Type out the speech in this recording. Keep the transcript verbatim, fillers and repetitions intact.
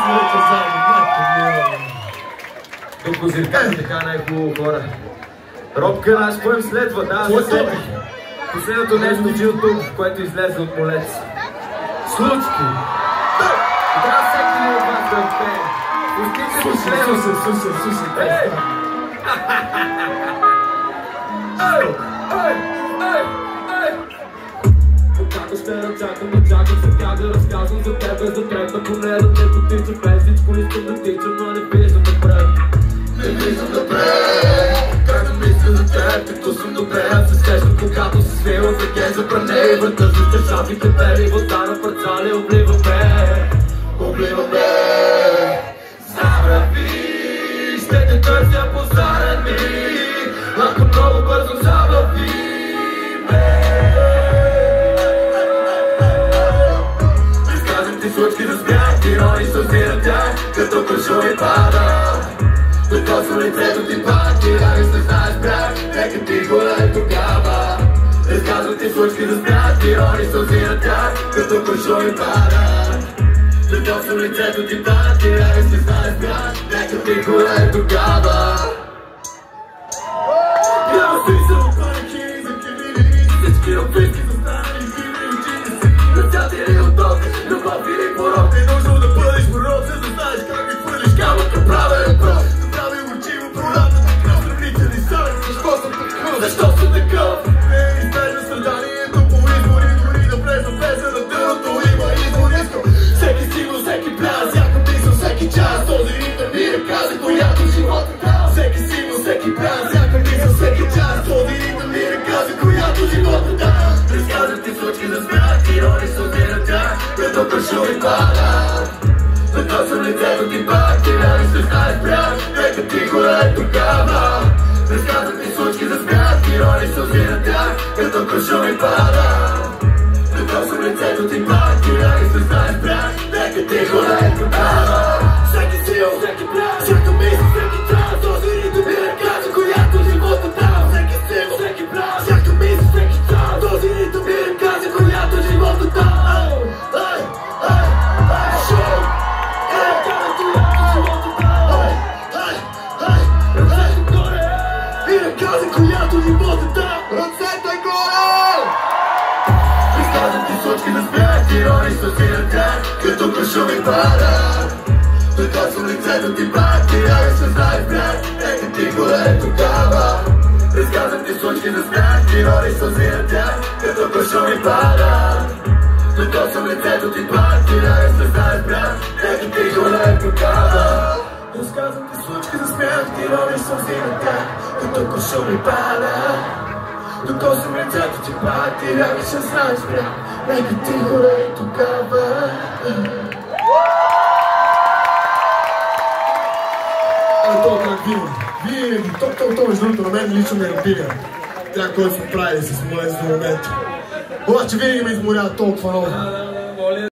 сме вече заедно, майко мила. Тук озиркани така най-хубаво хора. Робка, наш поем следва, да, Кой за себе. Последното нещо в YouTube, което излезе от молец. Случки. И трябва всеки един от вас да пее. Пустите ми члено. Слушай, слушай, слушай. Ей! Ей! Ей! Ей! Ей! Когато ще чакам, да чакам сега да разказвам за тебе, за трета поне да не потичам. Без всичко искам да тичам, но не виждам напред. Не виждам напред. Как да мисля за теб, като съм добре. Аз се сещам, когато се свива за ген за пране и врата за шапите бели. Вода на парцали обливаме. Обливаме. Забрави, ще те търся по зарани. Ако много бързо забрави ме. Изказвам ти случки за смях, ирони сълзи на тях, като куршуми пада. Докосвам лицето ти пак, ти да не се знаеш прях, нека ти горе тогава. Изказвам ти случки за смях, ирони сълзи на тях, като куршуми пада. Докосвам лицето ти пак, ти да не се знаеш прях, нека ти горе тогава. Няма смисъл от паники, за кривини, всички описки за станали хивни учени си. На цяти или от ток, любов или порок, не нужно да бъдеш порок, за да знаеш как ми хвърлиш камъка правилен прок. Направи учиво прората, такъв сравнителни съвет, защо съм такъв, защо съм такъв? Не е неизбежно страданието по избори, дори да влезна влезе на дъното, има избор, искам всеки сигнал, всеки пляс, всяка мисъл, всеки час, този ритъм ми е каза, която живота дава. Всеки сигнал, всеки пляс, всяка мисъл, всеки час, този ритъм ми е каза, която живота дава. Разказвам ти случки за смях, ирони сълзи на тях, като куршуми пада. Докосвам лицето ти пак, ти да не се знаеш прях, нека ти горе тогава. Разказвам ти случки за смях, ирони сълзи на тях, като куршуми пада. Докосвам лицето ти пак, ти да не се знаеш прях, нека ти горе тогава. Всеки сил, всеки пляс, всяка мисъл, всеки час, този ритъм ми разказва, която живота дава. Всеки сил, всеки пляс, всяка мисъл, всеки час, този ритъм ми разказва, която живота дава. Ей, ей, ей, шоу! Която живота дава. Ръцете горе! Изказвам ти случки за смях, ирони сълзи на тях, като куршуми пада. Докосвам лицето ти пак, ти да не се знаеш прях, нека ти горе тогава. Изказвам ти случки за смях, ирони сълзи на тях, като куршуми пада. Докосвам лицето ти пак, ти да не се знаеш прях, нека ти горе тогава. Разказвам ти случки за смях, ирони сълзи на тях, като куршуми пада. Докосвам лицето ти пак, ти да не се знаеш прях, нека ти горе тогава. А то как винаги, винаги, то, то, то между другото на мен лично ме напига. Тя, който се прави с молец до момента. Обаче винаги ме изморява толкова много.